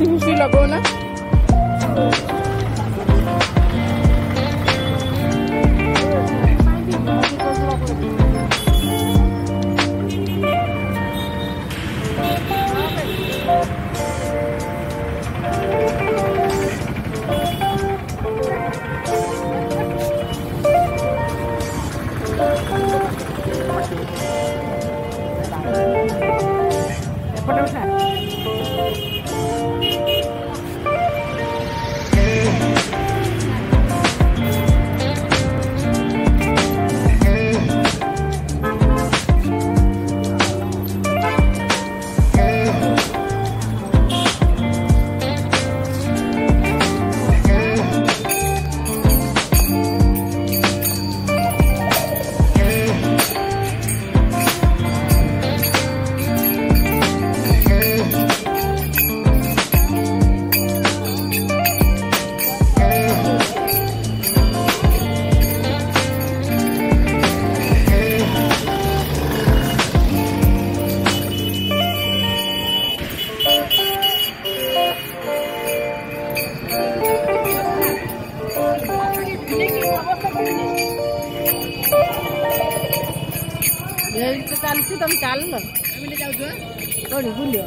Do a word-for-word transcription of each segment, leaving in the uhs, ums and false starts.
Lipstick फिपस्टिक लगाओ ना। चलती तुम चल कौन बुलियो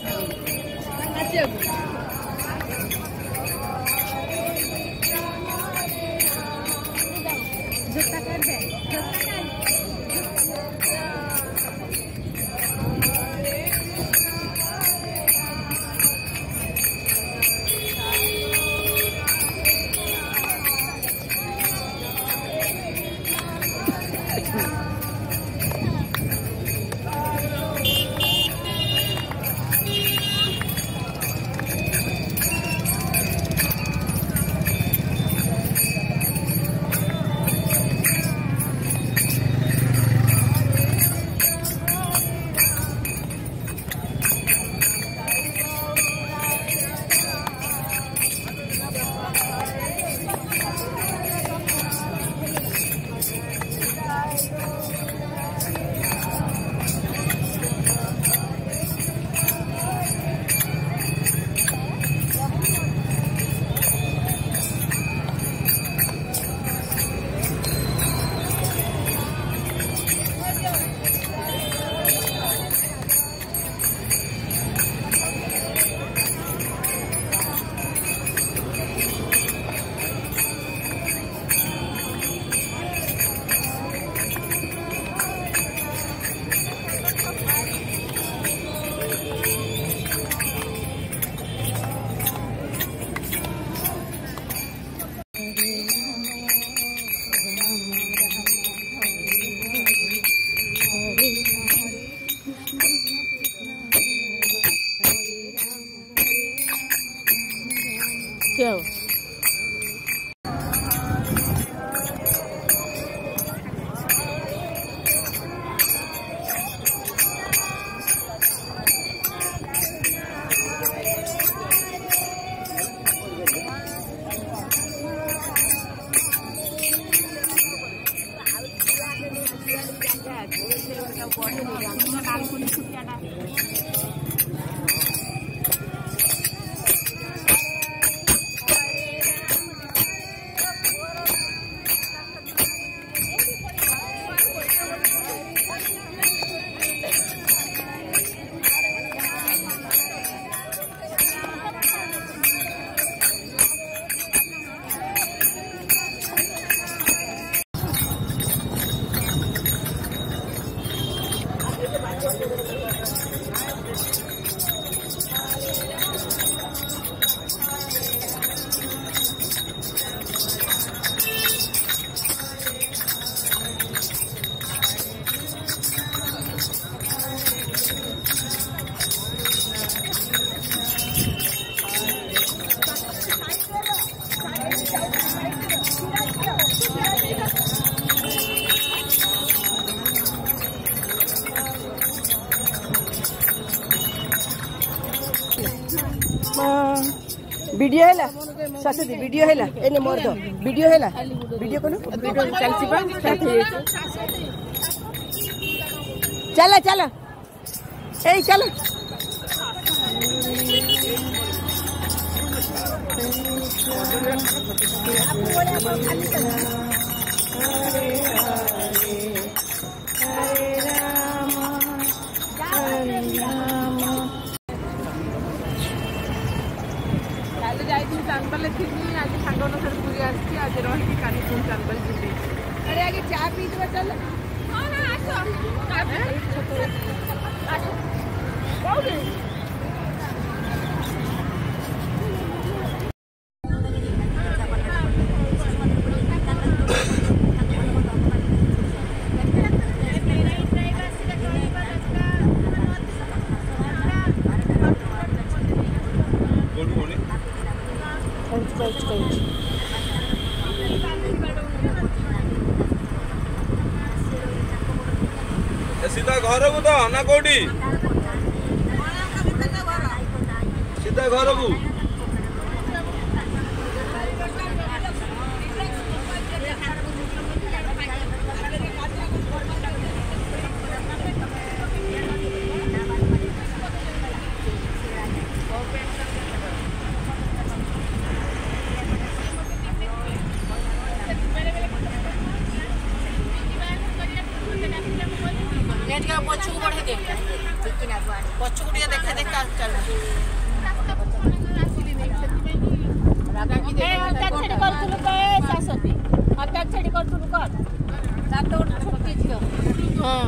क्या हो वीडियो है सरस्वती वीडियो है एने मोर दो वीडियो है वीडियो को वीडियो चलसी पा चलो चलो ए चलो चांदपाल थी आज सांग पूरी आसी आज रही काली पुणी चांदपाल जी अरे आगे चा पी चल सीधा घर को तो ना कोठी सीधा घर को पछू बढ़े दे पछू टे देखा देखा चल रागा की दे हत्या छेड़ी करथुलु के सासती हत्या छेड़ी करथुलु कर सात उठ छोटी छियो हां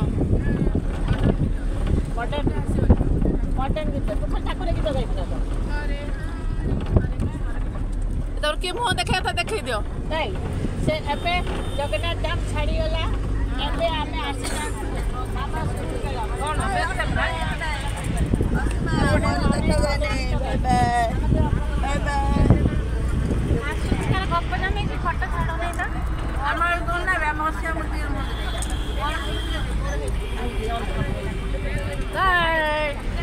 मटन मटन गीत तो ठाकुर गीत गाइबना तो अरे तोर के मुंह देखा तो देखै दियो नहीं से एपे जगन्नाथ धाम छाड़ी गला एबे आमे आसी Bye.